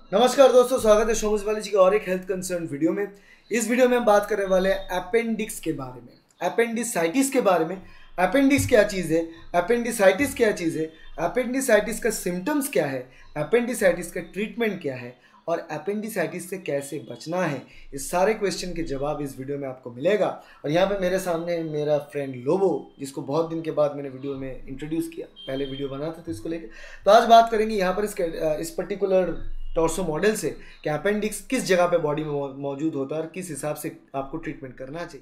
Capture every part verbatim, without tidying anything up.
नमस्कार दोस्तों, स्वागत है शोमस वाले जी के और एक हेल्थ कंसर्न वीडियो में। इस वीडियो में हम बात करने वाले हैं अपेंडिक्स के बारे में, अपेंडिसाइटिस के बारे में। अपेंडिक्स क्या चीज़ है, अपेंडिसाइटिस क्या चीज़ है, अपेंडिसाइटिस का सिम्टम्स क्या है, अपेंडिसाइटिस का ट्रीटमेंट क्या है और अपेंडिसाइटिस से कैसे बचना है, इस सारे क्वेश्चन के जवाब इस वीडियो में आपको मिलेगा। और यहाँ पे मेरे सामने मेरा फ्रेंड लोबो, जिसको बहुत दिन के बाद मैंने वीडियो में इंट्रोड्यूस किया, पहले वीडियो बना था तो इसको लेकर। तो आज बात करेंगे यहाँ पर इसके इस पर्टिकुलर टॉर्सो मॉडल से कि अपेंडिक्स किस जगह पे बॉडी में मौजूद होता है और किस हिसाब से आपको ट्रीटमेंट करना चाहिए।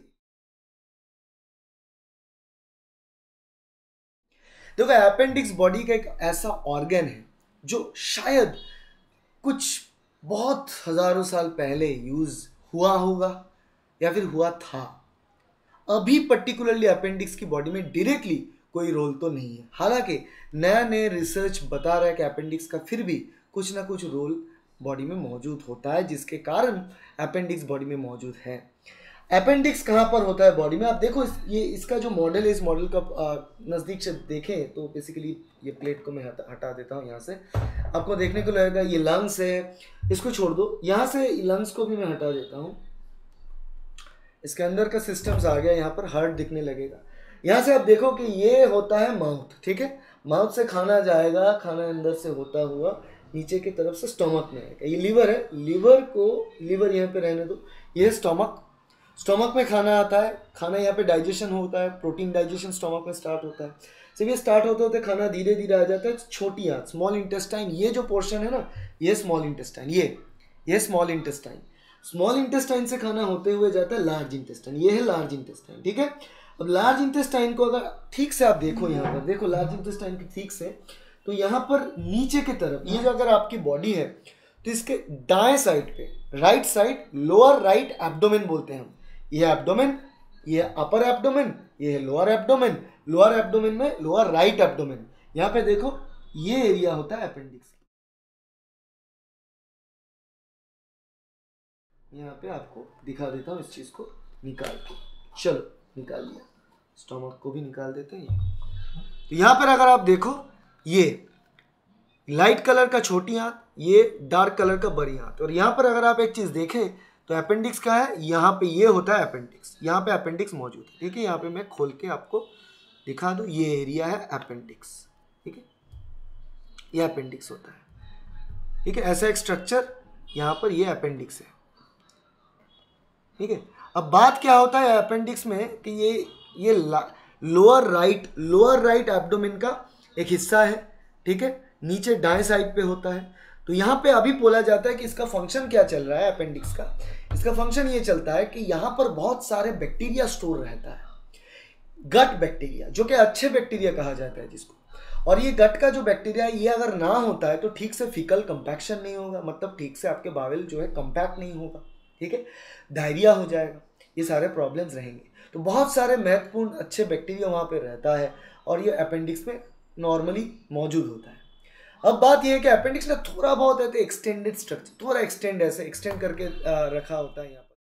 देखो, अपेंडिक्स बॉडी का एक ऐसा ऑर्गन है जो शायद कुछ बहुत हजारों साल पहले यूज हुआ होगा या फिर हुआ था। अभी पर्टिकुलरली अपेंडिक्स की बॉडी में डायरेक्टली कोई रोल तो नहीं है, हालांकि नया नया रिसर्च बता रहा है कि अपेंडिक्स का फिर भी कुछ ना कुछ रोल बॉडी में मौजूद होता है, जिसके कारण अपेंडिक्स बॉडी में मौजूद है। अपेंडिक्स कहाँ पर होता है बॉडी में, आप देखो इस, ये इसका जो मॉडल है, इस मॉडल का नज़दीक से देखें तो बेसिकली ये प्लेट को मैं हटा, हटा देता हूँ। यहाँ से आपको देखने को लगेगा ये लंग्स है, इसको छोड़ दो। यहाँ से लंग्स को भी मैं हटा देता हूँ। इसके अंदर का सिस्टम्स आ गया, यहाँ पर हार्ट दिखने लगेगा। यहाँ से आप देखो कि ये होता है माउथ, ठीक है। माउथ से खाना जाएगा, खाना अंदर से होता हुआ नीचे की तरफ से स्टोमक में आएगा। ये लीवर है, लीवर को लीवर यहाँ पे रहने दो। ये स्टोमक, स्टोमक में खाना आता है, खाना यहाँ पे डाइजेशन होता है, प्रोटीन डाइजेशन स्टोमक में स्टार्ट होता है। जब ये स्टार्ट होते होते खाना धीरे धीरे आ जाता है छोटी आंत, स्मॉल इंटेस्टाइन। ये जो पोर्शन है ना, ये स्मॉल इंटेस्टाइन, ये ये स्मॉल इंटेस्टाइन। स्मॉल इंटेस्टाइन से खाना होते हुए जाता है लार्ज इंटेस्टाइन, ये है लार्ज इंटेस्टाइन, ठीक है। अब लार्ज इंटेस्टाइन को अगर ठीक से आप देखो, यहाँ पर देखो लार्ज इंटेस्टाइन की ठीक से, तो यहाँ पर नीचे की तरफ ये जो अगर आपकी बॉडी है तो इसके दाएं साइड पे, right side, lower right abdomen बोलते हैं हम। ये एब्डोमेन, ये अपर एब्डोमेन, ये है लोअर एब्डोमेन। लोअर एब्डोमेन में लोअर राइट एब्डोमेन, यहाँ पे देखो ये एरिया होता है अपेंडिक्स। यहाँ पे आपको दिखा देता हूँ इस चीज को निकाल के। चलो निकाल लिया, स्टोमक को भी निकाल देते हैं। तो यहाँ पर अगर आप देखो, ये लाइट कलर का छोटी आंत, ये डार्क कलर का बड़ी आंत। और यहाँ पर अगर आप एक चीज देखें तो अपेंडिक्स का है, यहाँ पे ये होता है अपेंडिक्स, यहाँ पे अपेंडिक्स मौजूद है, ठीक है। यहाँ पे मैं खोल के आपको दिखा दूँ, ये एरिया है अपेंडिक्स, ठीक है। ये अपेंडिक्स होता है, ठीक है। ऐसा एक स्ट्रक्चर यहाँ पर, ये अपेंडिक्स है, ठीक है। अब बात क्या होता है अपेंडिक्स में कि ये ये lower right lower right abdomen का एक हिस्सा है, ठीक है। नीचे दाएं साइड पे होता है। तो यहाँ पे अभी बोला जाता है कि इसका फंक्शन क्या चल रहा है अपेंडिक्स का। इसका फंक्शन ये चलता है कि यहाँ पर बहुत सारे बैक्टीरिया स्टोर रहता है, गट बैक्टीरिया, जो कि अच्छे बैक्टीरिया कहा जाता है जिसको। और ये गट का जो बैक्टीरिया, ये अगर ना होता है तो ठीक से फीकल कंपैक्शन नहीं होगा, मतलब ठीक से आपके बावेल जो है कंपैक्ट नहीं होगा, ठीक है। डायरिया हो जाएगा, ये सारे प्रॉब्लम्स रहेंगे। तो बहुत सारे महत्वपूर्ण अच्छे बैक्टीरिया वहाँ पे रहता है और ये अपेंडिक्स में नॉर्मली मौजूद होता है। अब बात ये है कि अपेंडिक्स में थोड़ा बहुत है तो एक्सटेंडेड स्ट्रक्चर, थोड़ा एक्सटेंड ऐसे एक्सटेंड करके रखा होता है यहाँ पर।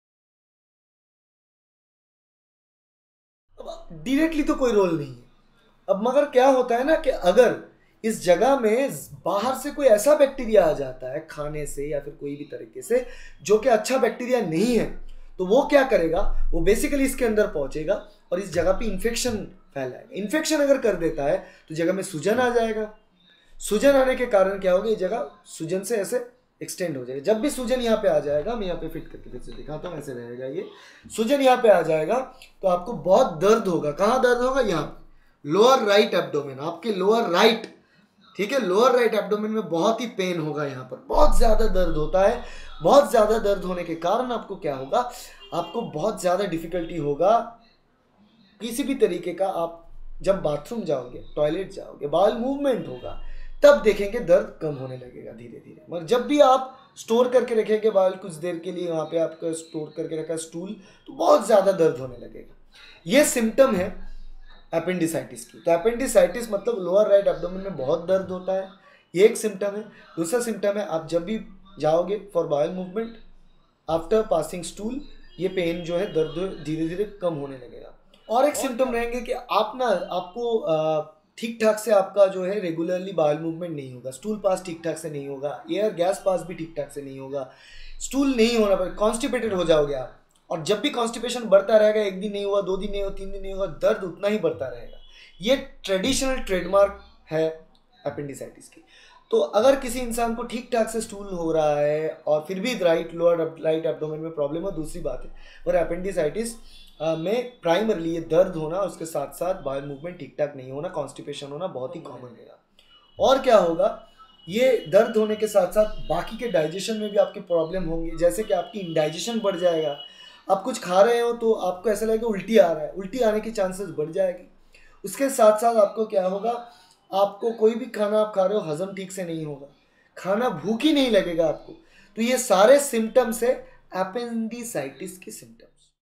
अब डायरेक्टली तो कोई रोल नहीं है। अब मगर क्या होता है ना कि अगर इस जगह में बाहर से कोई ऐसा बैक्टीरिया आ जाता है खाने से या फिर कोई भी तरीके से जो कि अच्छा बैक्टीरिया नहीं है, तो वो क्या करेगा, वो बेसिकली इसके अंदर पहुंचेगा और इस जगह पे इन्फेक्शन फैलाएगा। इन्फेक्शन अगर कर देता है तो जगह में सूजन आ जाएगा। सूजन आने के कारण क्या होगा, ये जगह सूजन से ऐसे एक्सटेंड हो जाएगा। जब भी सूजन यहाँ पे आ जाएगा, मैं यहाँ पे फिट करके फिर से दिखाता हूँ, ऐसे रहेगा। ये सूजन यहाँ पे आ जाएगा तो आपको बहुत दर्द होगा। कहाँ दर्द होगा, यहाँ लोअर राइट एब्डोमेन, आपके लोअर राइट, ठीक है। लोअर राइट एब्डोमेन में बहुत ही पेन होगा, यहाँ पर बहुत ज्यादा दर्द होता है। बहुत ज्यादा दर्द होने के कारण आपको क्या होगा, आपको बहुत ज्यादा डिफिकल्टी होगा किसी भी तरीके का। आप जब बाथरूम जाओगे, टॉयलेट जाओगे, बाउल मूवमेंट होगा, तब देखेंगे दर्द कम होने लगेगा धीरे धीरे। मगर जब भी आप स्टोर करके रखेंगे बाउल कुछ देर के लिए, वहाँ पे आपका स्टोर करके रखा स्टूल, तो बहुत ज़्यादा दर्द होने लगेगा। ये सिम्टम है अपेंडिसाइटिस की। तो अपेंडिसाइटिस मतलब लोअर राइट एब्डोमेन में बहुत दर्द होता है, ये एक सिम्टम है। दूसरा सिम्टम है, आप जब भी जाओगे for bowel movement, after passing stool, ये पेन जो है दर्द धीरे धीरे कम होने लगेगा। और एक सिम्टम रहेंगे कि आप ना आपको आ, ठीक ठाक से आपका जो है रेगुलरली बाउल मूवमेंट नहीं होगा, स्टूल पास ठीक ठाक से नहीं होगा, एयर गैस पास भी ठीक ठाक से नहीं होगा, स्टूल नहीं होना पर कॉन्स्टिपेटेड हो जाओगे आप। और जब भी कॉन्स्टिपेशन बढ़ता रहेगा, एक दिन नहीं हुआ, दो दिन नहीं हुआ, तीन दिन नहीं हुआ, दर्द उतना ही बढ़ता रहेगा। ये ट्रेडिशनल ट्रेडमार्क है अपेंडिसाइटिस की। तो अगर किसी इंसान को ठीक ठाक से स्टूल हो रहा है और फिर भी राइट लोअर राइट एब्डोमेन में प्रॉब्लम है, दूसरी बात है, पर अपेंडिसाइटिस में प्राइमरली ये दर्द होना, उसके साथ साथ बाउल मूवमेंट ठीक ठाक नहीं होना, कॉन्स्टिपेशन होना बहुत ही कॉमन रहेगा। और क्या होगा, ये दर्द होने के साथ साथ बाकी के डाइजेशन में भी आपकी प्रॉब्लम होंगी, जैसे कि आपकी इंडाइजेशन बढ़ जाएगा। आप कुछ खा रहे हो तो आपको ऐसा लगेगा उल्टी आ रहा है, उल्टी आने की चांसेस बढ़ जाएगी। उसके साथ साथ आपको क्या होगा, आपको कोई भी खाना आप खा रहे हो हजम ठीक से नहीं होगा, खाना भूख ही नहीं लगेगा आपको। तो ये सारे सिम्टम्स है अपेंडिसाइटिस के सिम्टम्स।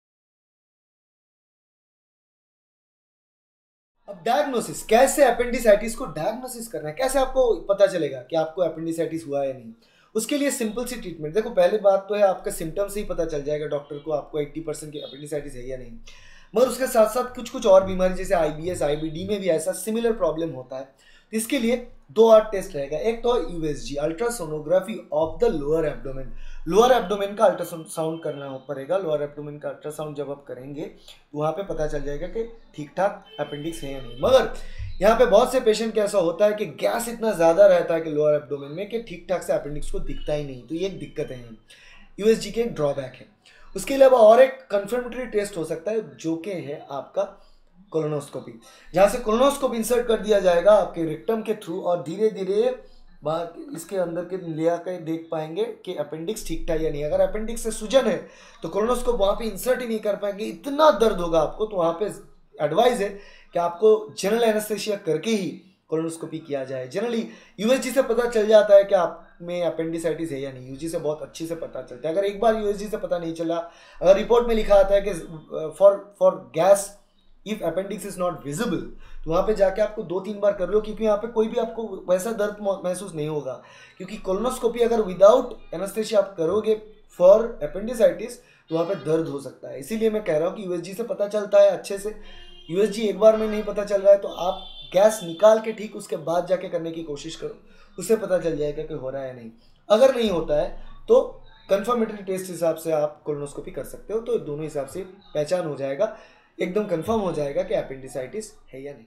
अब डायग्नोसिस, कैसे अपेंडिसाइटिस को डायग्नोसिस करना है, कैसे आपको पता चलेगा कि आपको अपेंडिसाइटिस हुआ है या नहीं। उसके लिए सिंपल सी ट्रीटमेंट, देखो पहली बात तो है आपका सिम्टम्स से ही पता चल जाएगा डॉक्टर को आपको अस्सी परसेंट की अपेंडिसाइटिस है या नहीं। मगर उसके साथ साथ कुछ कुछ और बीमारी जैसे आईबीएस आईबीडी में भी ऐसा सिमिलर प्रॉब्लम होता है। तो इसके लिए दो आर टेस्ट रहेगा, एक तो USG ultrasonography of the lower abdomen, lower abdomen का अल्ट्रासाउंड करना पड़ेगा। लोअर एब्डोमेन का अल्ट्रासाउंड जब आप करेंगे तो वहाँ पे पता चल जाएगा कि ठीक ठाक अपेंडिक्स है या नहीं। मगर यहाँ पे बहुत से पेशेंट का ऐसा होता है कि गैस इतना ज़्यादा रहता है कि लोअर एब्डोमेन में कि ठीक ठाक से अपेंडिक्स को दिखता ही नहीं, तो ये एक दिक्कत है, यूएसजी के एक ड्रॉबैक है। उसके अलावा और एक कंफर्मेटरी टेस्ट हो सकता है जो कि है आपका कोलोनोस्कोपी, जहाँ से कोलोनोस्कोप इंसर्ट कर दिया जाएगा आपके रेक्टम के थ्रू और धीरे धीरे बाहर इसके अंदर के लिया कर देख पाएंगे कि अपेंडिक्स ठीक ठाक या नहीं। अगर अपेंडिक्स से सूजन है तो कोलोनोस्कोप वहाँ पे इंसर्ट ही नहीं कर पाएंगे, इतना दर्द होगा आपको। तो वहाँ पे एडवाइस है कि आपको जनरल एनेस्थेसिया करके ही कोलोनोस्कोपी किया जाए। जनरली यूएसजी से पता चल जाता है कि आप में अपेंडिसाइटिस है या नहीं, यूजी से बहुत अच्छे से पता चलता है। अगर एक बार यूएसजी से पता नहीं चला, अगर रिपोर्ट में लिखा आता है कि for for gas if appendix is not visible, तो वहाँ पे जाके आपको दो तीन बार कर लो, क्योंकि यहाँ पे कोई भी आपको वैसा दर्द महसूस नहीं होगा। क्योंकि कोलोनोस्कोपी अगर विदाउट एनेस्थेसिया आप करोगे फॉर अपेंडिसाइटिस तो वहाँ पे दर्द हो सकता है। इसीलिए मैं कह रहा हूँ कि यूएसजी से पता चलता है अच्छे से। यूएसजी एक बार में नहीं पता चल रहा है तो आप गैस निकाल के ठीक उसके बाद जाके करने की कोशिश करो, उससे पता चल जाएगा कि हो रहा है नहीं। अगर नहीं होता है तो कंफर्मेटरी टेस्ट हिसाब से आप कोलोनोस्कोपी कर सकते हो, तो दोनों हिसाब से पहचान हो जाएगा, एकदम कंफर्म हो जाएगा कि अपेंडिसाइटिस है या नहीं।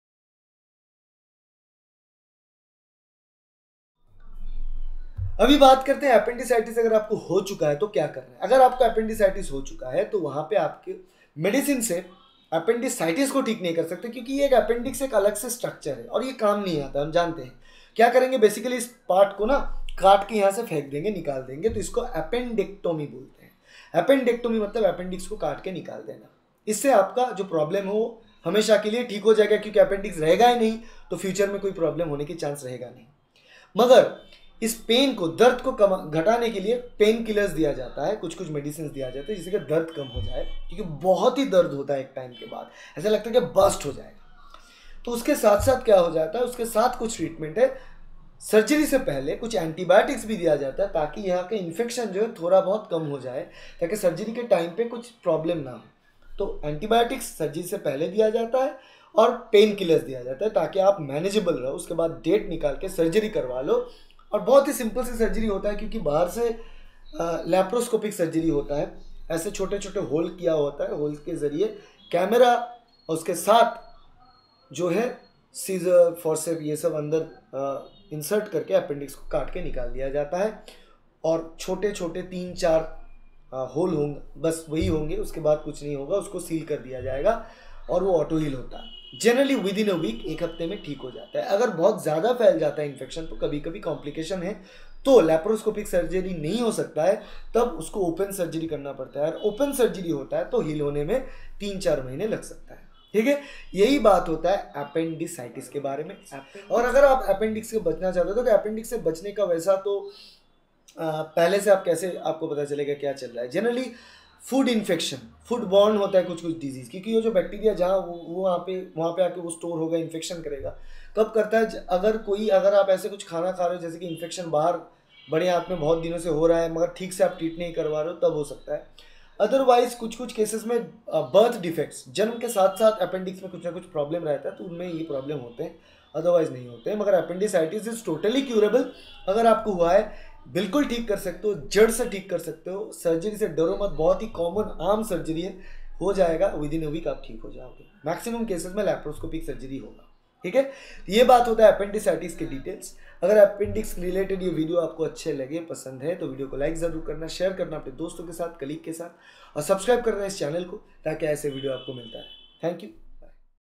अभी बात करते हैं अपेंडिसाइटिस अगर आपको हो चुका है तो क्या करना है। अगर आपको अपेंडिसाइटिस हो चुका है तो वहां पे आपके मेडिसिन से अपेंडिसाइटिस को ठीक नहीं कर सकते, क्योंकि ये एक अपेंडिक्स एक अलग से स्ट्रक्चर है और ये काम नहीं आता, हम जानते हैं। क्या करेंगे, बेसिकली इस पार्ट को ना काट के यहाँ से फेंक देंगे, निकाल देंगे, तो इसको अपेंडेक्टोमी बोलते हैं। अपेंडेक्टोमी मतलब अपेंडिक्स को काट के निकाल देना। इससे आपका जो प्रॉब्लम हो हमेशा के लिए ठीक हो जाएगा, क्योंकि अपेंडिक्स रहेगा ही नहीं तो फ्यूचर में कोई प्रॉब्लम होने की चांस रहेगा नहीं। मगर इस पेन को, दर्द को कम घटाने के लिए पेन किलर्स दिया जाता है, कुछ कुछ मेडिसिन दिया जाता है जिससे कि दर्द कम हो जाए, क्योंकि बहुत ही दर्द होता है एक टाइम के बाद, ऐसा लगता है कि बस्ट हो जाएगा। तो उसके साथ साथ क्या हो जाता है, उसके साथ कुछ ट्रीटमेंट है। सर्जरी से पहले कुछ एंटीबायोटिक्स भी दिया जाता है ताकि यहाँ के इन्फेक्शन जो है थोड़ा बहुत कम हो जाए, ताकि सर्जरी के टाइम पे कुछ प्रॉब्लम ना हो। तो एंटीबायोटिक्स सर्जरी से पहले दिया जाता है और पेन किलर्स दिया जाता है ताकि आप मैनेजेबल रहो। उसके बाद डेट निकाल के सर्जरी करवा लो, और बहुत ही सिंपल सी सर्जरी होता है, क्योंकि बाहर से लैप्रोस्कोपिक सर्जरी होता है, ऐसे छोटे छोटे होल किया होता है, होल के ज़रिए कैमरा उसके साथ जो है सीजर फॉर्सेप ये सब अंदर इंसर्ट करके अपेंडिक्स को काट के निकाल दिया जाता है। और छोटे छोटे तीन चार होल होंगे, बस वही होंगे, उसके बाद कुछ नहीं होगा, उसको सील कर दिया जाएगा और वो ऑटो हील होता है। Generally within a week, एक हफ्ते में ठीक हो जाता है। अगर बहुत ज़्यादा फैल जाता है इन्फेक्शन तो कभी कभी कॉम्प्लिकेशन है, तो लैप्रोस्कोपिक सर्जरी नहीं हो सकता है, तब उसको ओपन सर्जरी करना पड़ता है। और ओपन सर्जरी होता है तो हील होने में तीन चार महीने लग सकता है। ठीक है, यही बात होता है अपेंडिसाइटिस के बारे में। और अगर आप अपेंडिक्स से बचना चाहते हो तो अपेंडिक्स से बचने का वैसा तो आ, पहले से आप कैसे आपको पता चलेगा क्या चल रहा है। Generally food infection, food borne होता है कुछ कुछ डिजीज़, क्योंकि ये जो बैक्टीरिया जहाँ वो वो वहाँ पे वहाँ पे आके वो स्टोर होगा, इन्फेक्शन करेगा। कब करता है, अगर कोई अगर आप ऐसे कुछ खाना खा रहे हो जैसे कि इन्फेक्शन बाहर बड़े हाथ में बहुत दिनों से हो रहा है मगर ठीक से आप ट्रीट नहीं करवा रहे हो, तब हो सकता है। अदरवाइज कुछ कुछ केसेस में बर्थ डिफेक्ट्स, जन्म के साथ साथ अपेंडिक्स में कुछ ना कुछ प्रॉब्लम रहता है तो उनमें ये प्रॉब्लम होते हैं, अदरवाइज नहीं होते हैं। मगर अपेंडिसाइटिस इज टोटली क्यूरेबल। अगर आपको हुआ है बिल्कुल ठीक कर सकते हो, जड़ से ठीक कर सकते हो। सर्जरी से डरो मत, बहुत ही कॉमन आम सर्जरी है, हो जाएगा विद इन अ वीक आप ठीक हो जाओगे। मैक्सिमम केसेस में लैप्रोस्कोपिक सर्जरी होगा, ठीक है। ये बात होता है अपेंडिसाइटिस के डिटेल्स। अगर अपेंडिक्स रिलेटेड ये वीडियो आपको अच्छे लगे, पसंद है, तो वीडियो को लाइक जरूर करना, शेयर करना अपने दोस्तों के साथ, कलीग के साथ, और सब्सक्राइब करना इस चैनल को ताकि ऐसे वीडियो आपको मिलता है। Thank you.